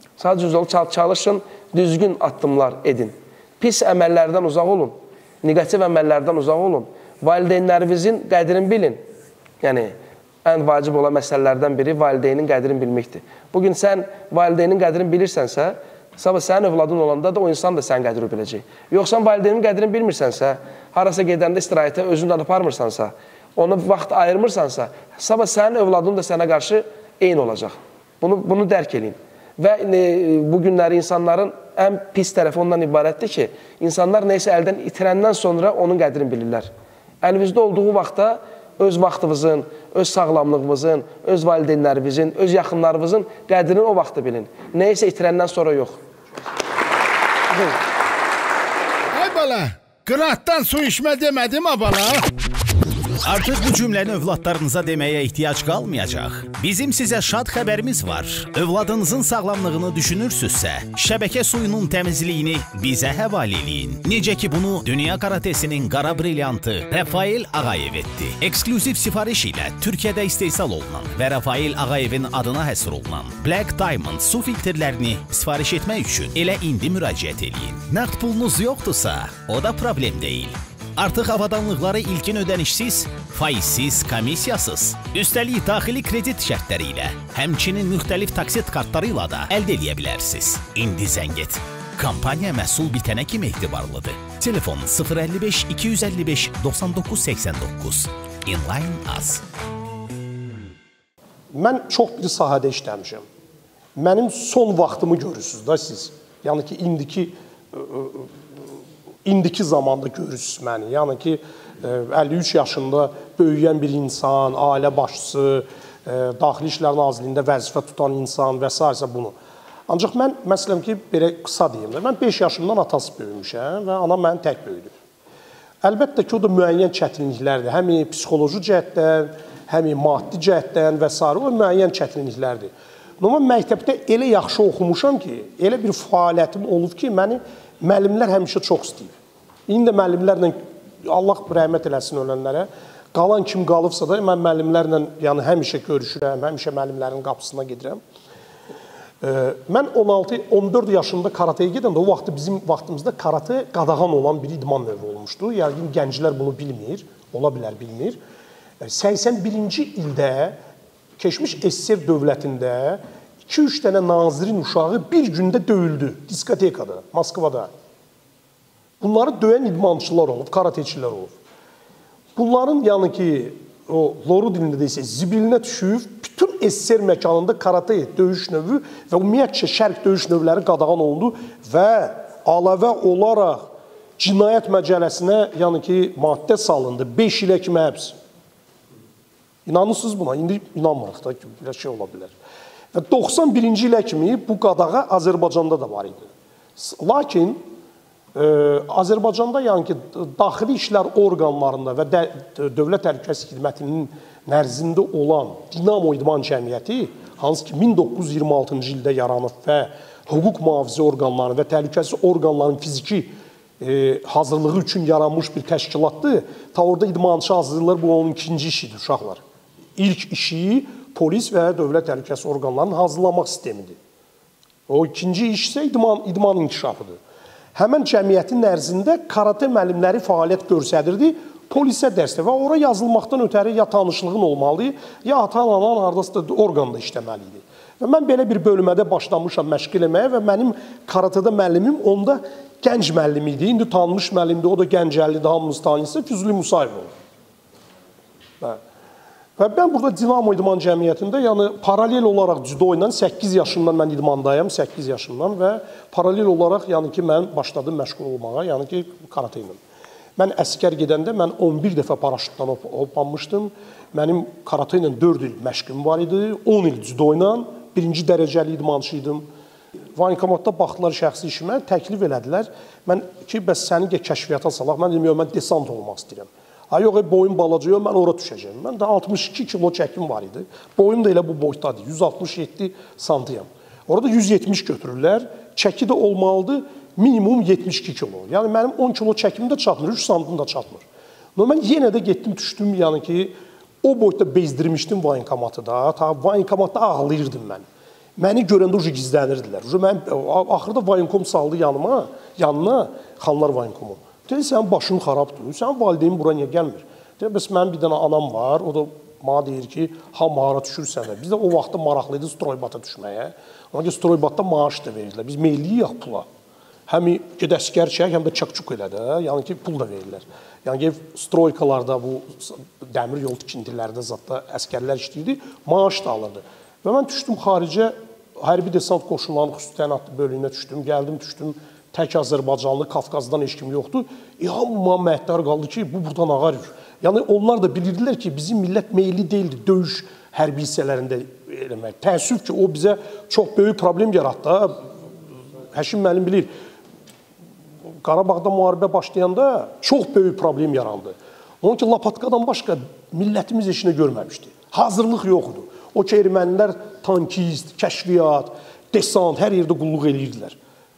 Sadəcə çalışın, düzgün addımlar edin. Pis əməllərdən uzaq olun, negativ əməllərdən uzaq olun. Valideynlərinizin qədrini bilin. Yəni, ən vacib olan məsələlərdən biri valideynin qədrini bilməkdir. Bugün sən valideynin qədrini bilirsənsə, sabah sənin övladın olanda da o insan da sənin qədrini biləcək. Yoxsa valideynin qədrini bilmirsənsə, harasa gedəndə istirahətə özündən aparmırsansa, ona vaxt ayırmırsansa, sabah sənin övladın da sənə qarşı eyni olacaq. Bunu dərk edin. Və bu günləri insanların ən pis tərəfi ondan ibarətdir ki, insanlar neysə əldən itirəndən sonra onun qədrini bilirlər. Əlinizdə olduğu vaxtda öz vaxtınızın, öz sağlamlığınızın, öz valideynlərinizin, öz yaxınlarınızın qədrini o vaxtda bilin. Neysə itirəndən sonra yox. Ay bala, qıratdan su içmə demədim ha bala. Artıq bu cümləni övladlarınıza deməyə ehtiyac qalmayacaq. Bizim sizə şad xəbərimiz var. Övladınızın sağlamlığını düşünürsünüzsə, şəbəkə suyunun təmizliyini bizə həvalə eləyin. Necə ki, bunu Dünya Karatesinin qara brilyantı Rafael Ağayev etdi. Eksklüziv sifariş ilə Türkiyədə istehsal olunan və Rafael Ağayevin adına həsr olunan Black Diamond su filtrlərini sifariş etmək üçün elə indi müraciət eləyin. Nəqd pulunuz yoxdursa, o da problem deyil. Artıq avadanlıqları ilkin ödənişsiz, faizsiz, komissiyasız, üstəlik daxili kredit şərtləri ilə, həmçinin müxtəlif taksit kartları ilə da əldə edə bilərsiniz. İndi zəng et. Kampaniya məhsul bitənə kimi etibarlıdır. Telefon 055 255 9989. Inline Az. Mən çox bir sahədə işləmişəm. Mənim son vaxtımı görürsünüz da siz. Yəni ki, indiki zamanda görürsünüz məni. Yəni ki, 53 yaşında böyüyən bir insan, ailə başçısı, Daxili İşlər Nazirliyində vəzifə tutan insan və s. bunu. Ancaq mən, məsələn ki, belə qısa deyim, mən 5 yaşımdan atası böyümüşəm və anam məni tək böyüdü. Əlbəttə ki, o da müəyyən çətinliklərdir. Həm psixoloji cəhətdən, həm maddi cəhətdən və s. o müəyyən çətinliklərdir. Normal məktəbdə elə yaxşı oxumuşam ki, elə bir fəaliyyətim olub ki, məni müəllimlər həmişə çox istəyib. İndi də müəllimlərlə, Allah rəhmət eləsin ölənlərə, qalan kim qalıbsa da, mən müəllimlərlə həmişə görüşürəm, həmişə müəllimlərin qapısına gedirəm. Mən 16-14 yaşında karateye gedəndə, o vaxtı bizim vaxtımızda karate qadağan olan bir idman növü olmuşdu. Yəni, gənclər bunu bilmir, ola bilər bilmir. 81-ci ildə keçmiş SSR dövlətində 2-3 dənə nazirin uşağı bir gündə döyüldü diskotekada, Moskvada. Bunları döyən idmançılar olub, karateçilər olub. Bunların yəni ki, o loru dilində deyilsə, zibilinə düşüb, bütün SSR məkanında karate döyüş növü və ümumiyyətcə şərq döyüş növləri qadağan olundu və əlavə olaraq cinayət məcəlləsinə yəni ki, maddə salındı, 5 ilə kimi həbs. İnanırsınız buna? İndi inanmırıq da ki, bir şey ola bilər. Və 91-ci ilə kimi bu qadağa Azərbaycanda da var idi. Lakin Azərbaycanda yəni ki, daxili işlər orqanlarında və Dövlət Təhlükəsizlik Xidmətinin nəzdində olan Dinamo İdman Cəmiyyəti, hansı ki 1926-cı ildə yaranıb və hüquq mühafizə orqanlarının və təhlükəsizlik orqanlarının fiziki hazırlığı üçün yaranmış bir təşkilatdır. Ta orada idmançı hazırlayırlar, bu onun ikinci işidir uşaqlar. İlk işi polis və dövlət təhlükəsizlik orqanlarının hazırlamaq sistemidir. O ikinci iş isə idman inkişafıdır. Həmən cəmiyyətin ərzində karate müəllimləri fəaliyyət göstərirdi, polisə dərsdə və ora yazılmaqdan ötəri ya tanışlığın olmalı, ya ata-anan hardasa orqanda işləməli idi. Və mən belə bir bölmədə başlamışam məşq eləməyə və mənim karatedə müəllimim onda gənc müəllim idi, indi tanınmış müəllimdir, o da Gəncəlidir, hamımız tanıyırsa, Füzuli Musayev oldu. Və mən burada Dinamo İdman Cəmiyyətində, yəni paralel olaraq cüdo ilə 8 yaşımdan mən idmandayım, 8 yaşımdan və paralel olaraq yəni ki, mən başladım məşğul olmağa, yəni ki, karate ilə. Mən əskər gedəndə mən 11 dəfə paraşütdən hoppanmışdım. Mənim karate ilə 4 il məşqim var idi, 10 il cüdo ilə, 1-ci dərəcəli idmançı idim. Voyinkomatda baxdılar şəxsi işimə, təklif elədilər. Mən ki, bəs səni kəşfiyyata salaq, mən dedim, mən desant olmaq istəyirəm. Ha, yox, boyum balaca, yox, mən ora düşəcəm. Mən də 62 kilo çəkim var idi. Boyum da elə bu boydadır, 167 santiyam. Orada 170 götürürlər, çəki də olmalıdır, minimum 72 kilo. Yəni, mənim 10 kilo çəkim də çatmır, 3 santim də çatmır. Mən yenə də getdim, düşdüm, yəni ki, o boyda bezdirmişdim voyinkomatı da. Voyinkomatda ağlayırdım mən. Məni görəndə ucu gizlənirdilər. Axırda voyinkom saldı yanına, Xanlar voyinkomu. Dedi, sənin başın xarabdır, sənin valideynin bura niyə gəlmir? Dedi, bəs mənim bir dənə anam var, o da mənə deyir ki, hamara düşürsən də. Biz də o vaxtda maraqlıydı stroybata düşməyə. Ona ki, stroybatda maaş da verirlər. Biz meyliyik pula. Həm ged əskər çək, həm də çək-çuk elə də, yəni ki, pul da verirlər. Yəni ki, stroykalarda, bu dəmir yol tikintilərdə zatda əskərlər işləyirdi, maaş da alırdı. Və mən düşdüm xaricə, hərbi desant qoşunlarının xüsusi təyinatlı bölüyünə düşdüm, düşdüm. Tək Azərbaycanlı, Qafqazdan heç kim yoxdur. Hamma məhdər qaldı ki, bu buradan ağar yürür. Yəni, onlar da bilirdilər ki, bizim millət meyilli deyildi döyüş hərbi hissələrində eləmək. Təəssüf ki, o bizə çox böyük problem yaratdı. Həşim müəllim bilir, Qarabağda müharibə başlayanda çox böyük problem yarandı. Onun ki, Lapatkadan başqa millətimiz işini görməmişdi. Hazırlıq yoxdur. O ki, ermənilər tankist, kəşfiyyat, desant, hər yerdə qulluq eləyirdilər.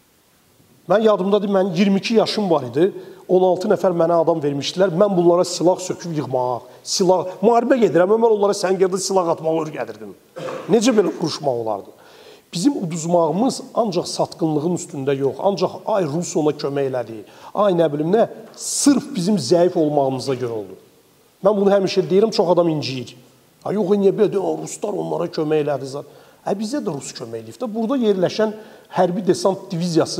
Mən yadımdadır, mənim 22 yaşım var idi, 16 nəfər mənə adam vermişdilər, mən bunlara silah söküb yığmaq, müharibə gedirəm, mən onlara səngərdə silah atmağı öyrədirdim. Necə belə vuruşmaq olardı? Bizim uduzmağımız ancaq satqınlığın üstündə yox, ancaq ay Rus ona kömək elədi, ay nə bilim nə, sırf bizim zəif olmağımıza görə oldu. Mən bunu həmişə deyirəm, çox adam inciyir. Yox, niyə belə, Ruslar onlara kömək elədi. Bizə də Rus kömək eləyib. Burada yerləşən hərbi desant diviziyası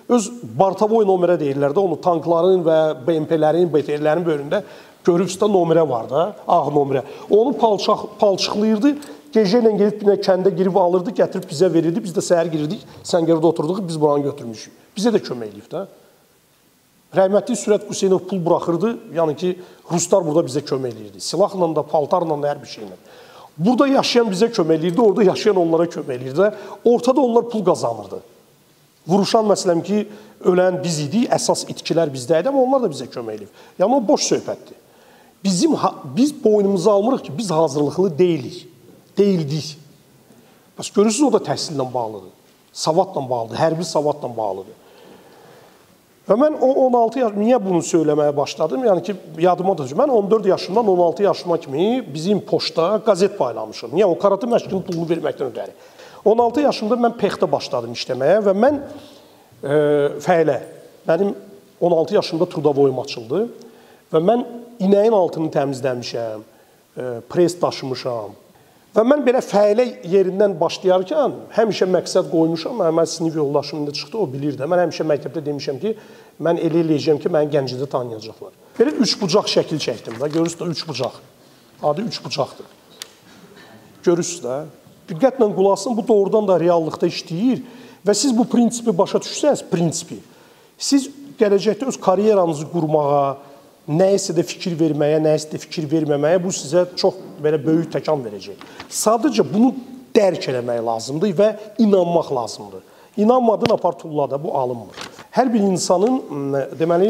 öz Bartavoy nömrə deyirlər də, onu tankların və BMP-lərin, BTR-lərin böyründə görürsüzdə nömrə var da, ağ nömrə. Onu palçıqlayırdı, gecə ilə gedib kəndə girib alırdı, gətirib bizə verirdi, biz də səhər girirdik, Səngərdə oturduq, biz buranı götürmüşük. Bizə də kömək edib də. Rəhmətli Sürət Hüseynov pul buraxırdı, yəni ki, Ruslar burada bizə kömək edirdi. Silahla da, paltarla da, hər bir şeylə. Burada yaşayan bizə kömək edirdi, orada yaşayan onlara kömək edirdi. Ortada onlar pul qazanırdı. Vuruşan məsələn ki, ölən biz idik, əsas itkilər bizdə idi, amma onlar da bizə kömək edir. Yəni o boş söhbətdir. Biz boynumuzu almırıq ki, biz hazırlıqlı deyilik, deyildik. Bəs görürsünüz, o da təhsillə bağlıdır, savadla bağlıdır, hərbi savadla bağlıdır. Və mən 16 yaş, niyə bunu söyləməyə başladım? Yəni ki, yadıma da, mən 14 yaşımdan 16 yaşıma kimi bizim poçta qazet paylamışım. Niyə? O karate məşqinin pulunu verməkdən ötəri. 16 yaşımda mən pexdə başladım işləməyə və mən fəhlə, mənim 16 yaşımda trudavoyum açıldı və mən inəyin altını təmizləmişəm, pres daşımışam. Və mən belə fəhlə yerindən başlayarkən həmişə məqsəd qoymuşam, mən sinif yoldaşım indi çıxdı, o bilir də. Mən həmişə məktəbdə demişəm ki, mən elə eləyəcəm ki, məni Gəncədə tanıyacaqlar. Belə 3 bucaq şəkil çəkdim də, görürsünüz də 3 bucaq. Adı 3 bucaqdır. Görürsünüz də. Diqqətlə qulaq asın, bu doğrudan da reallıqda işləyir və siz bu prinsipi başa düşsəniz, prinsipi, siz gələcəkdə öz karyeranızı qurmağa, nəyəsə də fikir verməyə, nəyəsə də fikir verməməyə bu sizə çox belə böyük təkan verəcək. Sadəcə bunu dərk eləmək lazımdır və inanmaq lazımdır. İnanmadın apar tullada, bu alınmır. Hər bir insanın, deməli,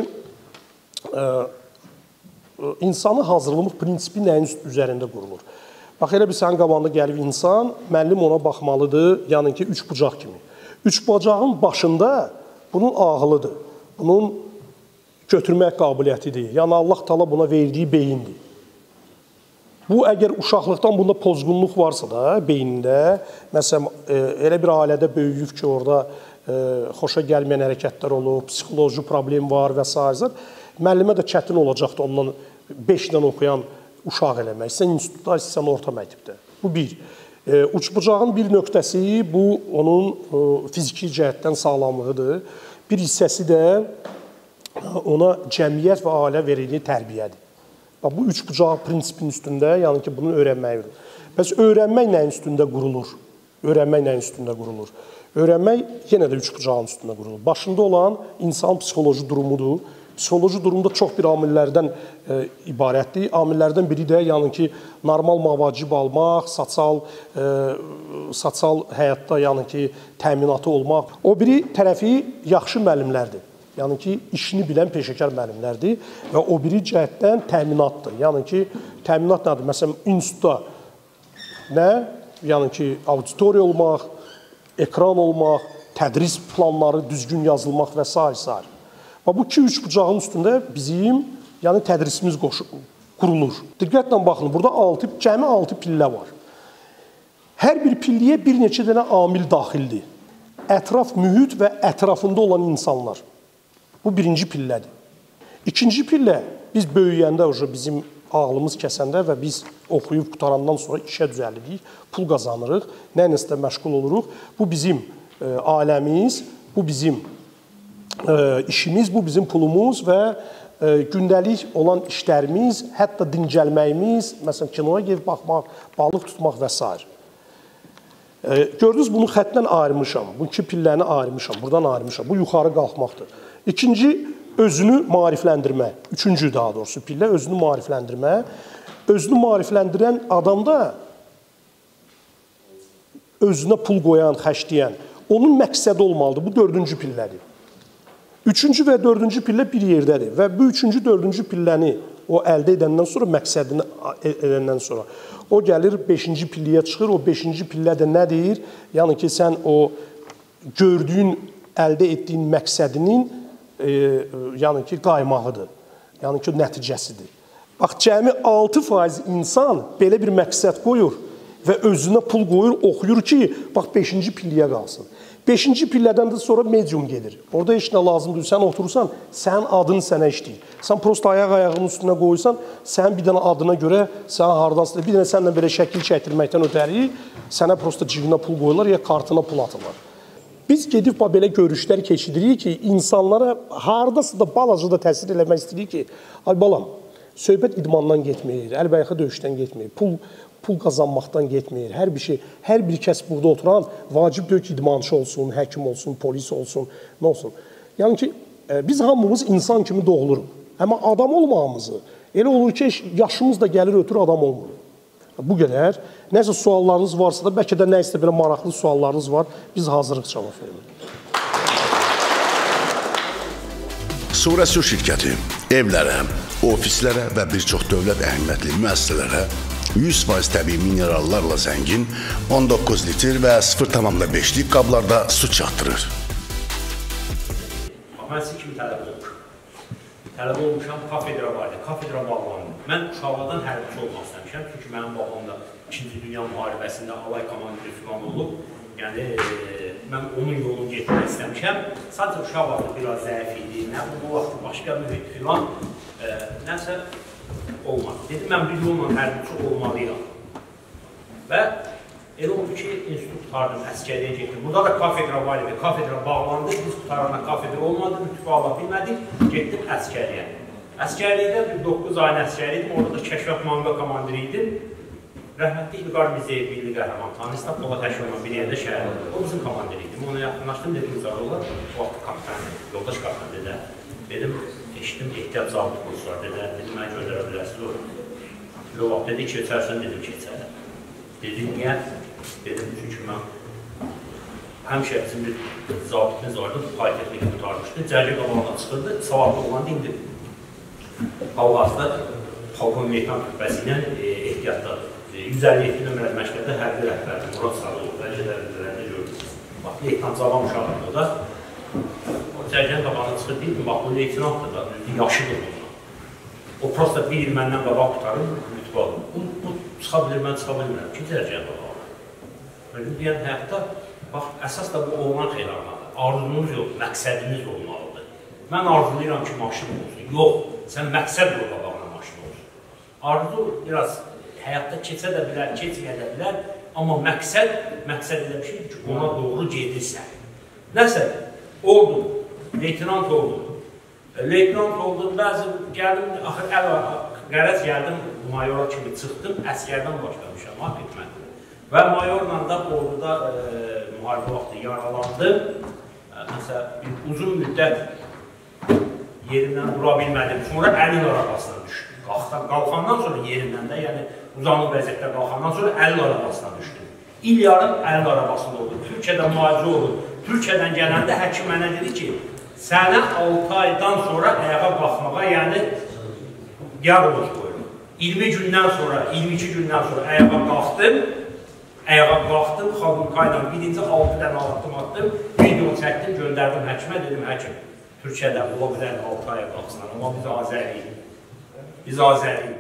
insanı hazırlamaq prinsipi nəyin üzərində qurulur? Bax, elə bir sənin qabağında gəlib insan, müəllim ona baxmalıdır, yəni ki, 3 bucaq kimi. 3 bucağın başında bunun ağılıdır, bunun götürmək qabiliyyətidir. Yəni, Allah Taala buna verdiyi beyindir. Bu, əgər uşaqlıqdan bunda pozğunluq varsa da, beynində, məsələn, elə bir ailədə böyüyüb ki, orada xoşa gəlməyən hərəkətlər olub, psixoloji problem var və s. Müəllimə də çətin olacaqdır ondan 5-dən oxuyan uşaq eləmək. Sən institutda, sən orta məktəbdə. Bu bir. Uçbucağın bir nöqtəsi, bu onun fiziki cəhətdən sağlamlığıdır. Bir hissəsi də ona cəmiyyət və ailə verildiyi tərbiyədir. Bu üç bucaq prinsipin üstündə, yəni ki, bunu öyrənmək verir. Bəs öyrənmək nəyin üstündə qurulur? Öyrənmək nəyin üstündə qurulur? Öyrənmək yenə də üç bucağın üstündə qurulur. Başında olan insan psixoloji durumudur. Psixoloji durumda çox bir amillərdən ibarətdir. Amillərdən biri də, yəni ki, normal mavacib almaq, sosial həyatda, yəni ki, təminatı olmaq. O biri tərəfi yaxşı müəllimlərdir. Yəni ki, işini bilən peşəkar müəllimlərdir və o biri cəhətdən təminatdır. Yəni ki, təminat nədir? Məsələn, institutda nə? Yəni ki, auditoriya olmaq, ekran olmaq, tədris planları düzgün yazılmaq və s. Və bu 2-3 bucağın üstündə bizim tədrisimiz qurulur. Diqqətlə baxın, burada cəmi 6 pillə var. Hər bir pilliyə bir neçə dənə amil daxildir. Ətraf mühit və ətrafında olan insanlar. Bu birinci pillədir. İkinci pillə, biz böyüyəndə, bizim ağlımız kəsəndə və biz oxuyub qutarandan sonra işə düzəlirik, pul qazanırıq, nəyinəsə də məşğul oluruq. Bu bizim ailəmiz, bu bizim işimiz, bu bizim pulumuz və gündəlik olan işlərimiz, hətta dincəlməyimiz, məsələn, kinoya gedib baxmaq, balıq tutmaq və s. Gördünüz, bunu xətdən ayırmışam, bu iki pilləni ayırmışam, buradan ayırmışam, bu yuxarı qalxmaqdır. İkinci, özünü maarifləndirmə, üçüncü daha doğrusu pillə, özünü maarifləndirmə. Özünü maarifləndirən adamda özünə pul qoyan, xərcləyən, onun məqsədi olmalıdır, bu dördüncü pillədir. Üçüncü və dördüncü pillə bir yerdədir və bu üçüncü, dördüncü pilləni o əldə edəndən sonra, məqsədini edəndən sonra o gəlir, beşinci pilliyə çıxır, o beşinci pillə də nədir? Yəni ki, sən o gördüyün, əldə etdiyin məqsədinin yəni ki, qaymağıdır, yəni ki, nəticəsidir. Bax, cəmi 6% insan belə bir məqsəd qoyur və özünə pul qoyur, oxuyur ki, bax, 5-ci pilliyə qalsın. 5-ci pillədən də sonra medium gedir. Orada heç nə lazımdır, sən oturursan, sənin adın sənə işləyir. Sən prosta ayağının üstünə qoyursan, sənin bir dənə adına görə, sən hardansın, bir dənə sənlə belə şəkil çəkdirməkdən ötəri, sənə prosta cibinə pul qoyurlar, ya kartına pul atırlar. Biz gedib belə görüşlər keçiririk ki, insanlara hardasa da balaca da təsir eləmək istəyirik ki, ay balam, söhbət idmandan getmir, əlbəyaxa döyüşdən getmir, pul qazanmaqdan getmir, hər bir kəs burada oturan vacib deyil ki, idmançı olsun, həkim olsun, polis olsun, nə olsun. Yəni ki, biz hamımız insan kimi doğuluruq. Amma adam olmağımızı, elə olur ki, yaşımız da gəlir ötürü adam olmur. Bu qədər. Nəsə suallarınız varsa da, bəlkə də nəsə belə maraqlı suallarınız var, biz hazırıq cavab veririk. Surəsu şirkəti evlərə, ofislərə və bir çox dövlət əhəmiyyətli müəssisələrə 100% təbii minerallarla zəngin 19 litr və 0,5-lik qablarda su çatdırır. Mən sizin kimi tələb olmuşam. Tələb olmuşam, kafedra vardı, kafedra bağlandı. Mən uşaqlardan hərbiçi olmaq istəmişəm, çünki mənim babam da 2-ci Dünya müharibəsində alay komandiri filan olub. Yəni, mən onun yolunu getmək istəmişəm. Sadəcə uşaq vaxtı biraz zəif idi, nə bu vaxtı başqa mühit filan, nəsə olmadı. Dedim, mən bir yolla hərbiçi olmalıyam. Və elə oldu ki, institut tutardım, əskəriyə getdim. Burada da kafedra var idi, kafedra bağlandı, biz tutarana kafedra olmadı, mütüqü ala bilmədik, getdim əskəriyə. Əskəriyədə bir 9 ayın əskəri idim, orada da kəşfiyyat manga komandiri idim. Rəhmətli İlqar Mirzəyev milli qəhrəman, Tanrıstat Polat Həşimov bir yerdə şəhərdə. O bizim komandiri idim, ona yaxınlaşdım, dedim, İzarlılar, o vaxt kapitan, yoldaş kapitan dedə. Dedim, eşitdim, ehtiyat zabit kurslar dedə, dedim, mən göndərə bilərsiniz o. O vaxt dedi, keçərsən, dedim, keçərəm. Dedim, niyə? Dedim, çünki mən həmişə bizim bir zabitimiz vardı, politexniki tutarmışdı, cərgə qabağına çıxırdı, savadlı olan dindir. Hal-hazırda Xalqın Meytan Kütbəsi ilə ehtiyatdadır. 157 nömrəli məşqədə hərbi rəhbərdir, Murad Sarıoğlu, bəlkələrində gördünüz. Bax, Leytan Cavan uşaqdır o da. O cərgənin qabağına çıxır, deyil mi? Bax, bu leytinantdır da, yaşıdır bundan. O prosta bir il məndən qabaq tutarım, rütbə alır. Bu çıxa bilir, mən çıxa bilmirəm ki, cərgənin qabağına. Öyle deyən həyatda, bax, əsas da bu oğlan xeyranladır. Arzunuz yox, məqsədiniz olmalıdır. Mən arzulayıram ki, maşın olsun. Yox, sən məqsəd yox qabağına maşın olsun. Arzu biraz həyatda keçə də bilər, keçməyə də bilər, amma məqsəd elə bir şeydir ki, ona doğru gedirsən. Nəsə, oldum, leytinant oldum. Leytinant oldum, bəzi gəldim, qərəz gəldim, mayora kimi çıxdım, əskərdən başlamışam, etmədim. Və mayorla da orada müharibə vaxtı yaralandım. Məsələn, uzun müddət yerimdən dura bilmədim, sonra əlin arabasına düşdüm. Qalxandan sonra yerimdən də, yəni uzanıq vəziyyətdə qalxandan sonra əlin arabasına düşdüm. İl yarım əlin arabasında oldu. Türkiyədə müalicə oldu. Türkiyədən gələndə həkim mənə dedi ki, sənə 6 aydan sonra ayağa qalxmağa, yəni diaqnoz qoyulur. 20 gündən sonra, 22 gündən sonra ayağa qalxdım, Xalqın qaydan birinci 6 dənə atdım, video çəkdim, göndərdim həkimə, dedim, həkim, Türkiyədə ola bilər 6 aya qalxsınlar, amma biz Azəriyik. Biz 6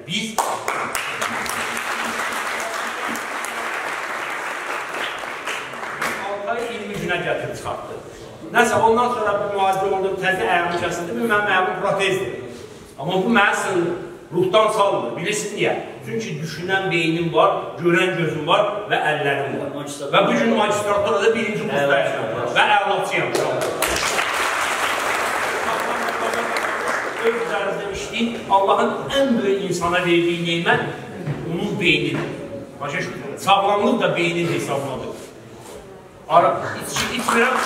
ay 20 günə gətirib çıxartdı. Nəsə, ondan sonra bir müalicə oldu, təzə əyamı kəsildi, mənim əyamım protezdir. Amma bu mənsin ruhdan salmır, bilirsiniz niyə? Çünki düşünən beynim var, görən gözüm var və əllərim var. Və bu gün magistraturada birinci kursdayım və əlaçıyam. Öz üzərinizdə işləyin, Allahın ən böyük insana verdiyi neymət onun beynidir. Başa şükür, sağlamlıq da beynin hesabladır. İçmirəm,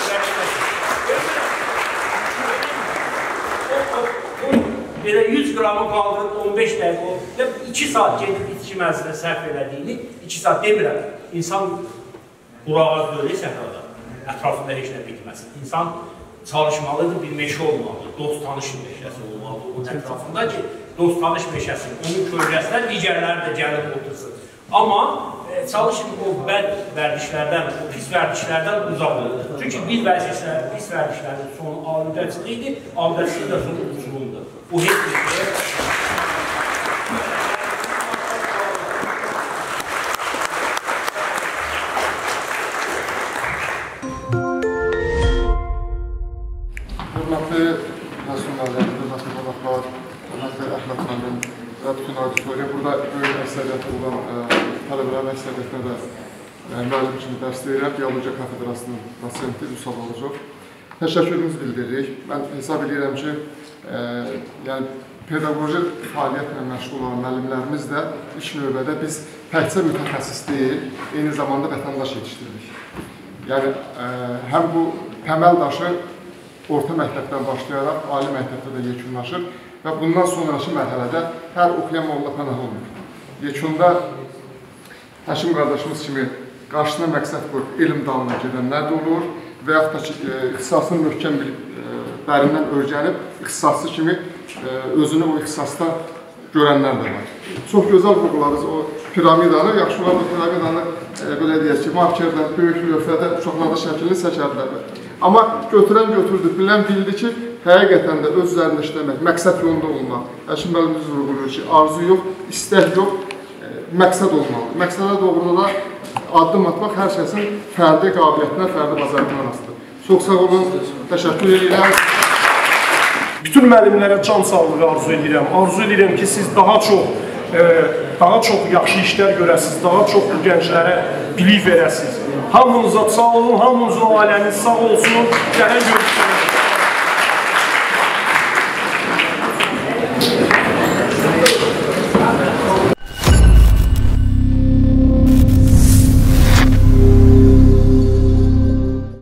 belə 100 qramı qaldırıb 15 dəqiqə, 2 saat gedib içki mənzilə sərf elədiyini, 2 saat demirəm, insan qurağa döylə səhrada, ətrafında heç nə bitməsin. İnsan çalışmalıdır, bir meşə olmalıdır, dost tanış meşəsi olmalıdır onun ətrafında ki, dost tanış meşəsinin, onun kölgəsindən digərləri də gəlib otursun. Amma çalışın o bəd vərdişlərdən, o pis vərdişlərdən uzaq olun. Çünki pis vərdişlərin sonu alüdəçiliyidir, alüdəçiliyi də sonu uçurumdur. Bu heç bir şey. Hörmətli məsullarlar, hörmətli qonaqlar, hörmətli Əhməd müəllim və bütün auditoriya, burada böyük əksəriyyəti olan tələbələr əksəriyyətinə də müəllim kimi dərs deyirəm, Biologiya Kafedrasının dosenti Vüsal Alıcov. Təşəkkürümüzü bildiririk. Mən hesab edirəm ki, yəni pedaqoji fəaliyyətlə məşğul olan müəllimlərimiz də ilk növbədə biz təkcə mütəxəssis deyil, eyni zamanda vətəndaş yetişdiririk. Yəni, həm bu təməl daşı orta məktəbdən başlayaraq ali məktəbdə də yekunlaşır və bundan sonraki mərhələdə hər oxuyan molla pənah olmur. Yekunda Həşim qardaşımız kimi qarşısına məqsəd qoyub elm dalına gedənlər də olur və yaxud da ki, ixtisasını möhkəm bilib, dərindən öyrənib, ixtisasçı kimi özünü o ixtisasda görənlər də var. Çox gözəl vurgularız o piramidanı, yaxşı olardı piramidanı, belə deyək ki, markerdən, böyük lövhədə çoxlarda şəklini çəkərdilər. Amma götürən götürdü, bilən bildi ki, həqiqətən də öz üzərində işləmək, məqsəd yolunda olmaq. Həşim müəllimimiz vurguluyor ki, arzu yox, istək yox, məqsəd olmalıdır. Məqsədə doğru da addım atmaq hər kəsin fərdi qabiliyyətinə, fərdi bacarığına rastdır. Çox sağ olun, təşəkkür edirəm. Bütün müəllimlərə can sağlığı arzu edirəm. Arzu edirəm ki, siz daha çox yaxşı işlər görəsiniz, daha çox bu gənclərə bilik verəsiniz. Hamınıza sağ olun, hamınızın ailəniz sağ olsun. Gələn görüşürüz.